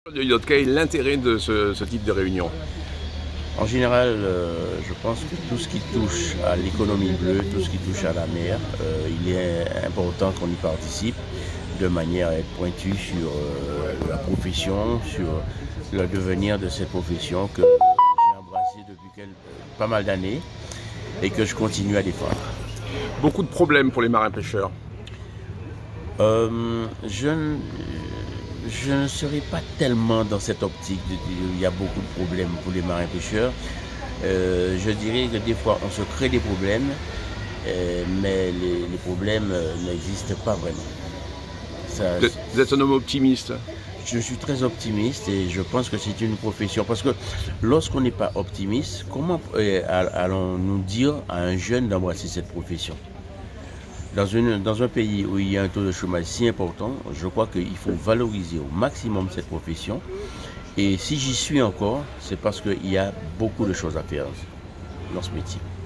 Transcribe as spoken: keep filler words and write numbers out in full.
Quel est l'intérêt de ce, ce type de réunion? En général, euh, je pense que tout ce qui touche à l'économie bleue, tout ce qui touche à la mer, euh, il est important qu'on y participe de manière à être pointu sur euh, la profession, sur le devenir de cette profession que j'ai embrassée depuis quel, pas mal d'années et que je continue à défendre. Beaucoup de problèmes pour les marins-pêcheurs. Euh, je, ne, je ne serai pas tellement dans cette optique. De, il y a beaucoup de problèmes pour les marins-pêcheurs. Euh, je dirais que des fois, on se crée des problèmes, euh, mais les, les problèmes euh, n'existent pas vraiment. Ça, Vous êtes un homme optimiste? Je suis très optimiste et je pense que c'est une profession. Parce que lorsqu'on n'est pas optimiste, comment euh, allons-nous dire à un jeune d'embrasser cette profession? Dans, une, dans un pays où il y a un taux de chômage si important, je crois qu'il faut valoriser au maximum cette profession. Et si j'y suis encore, c'est parce qu'il y a beaucoup de choses à faire dans ce métier.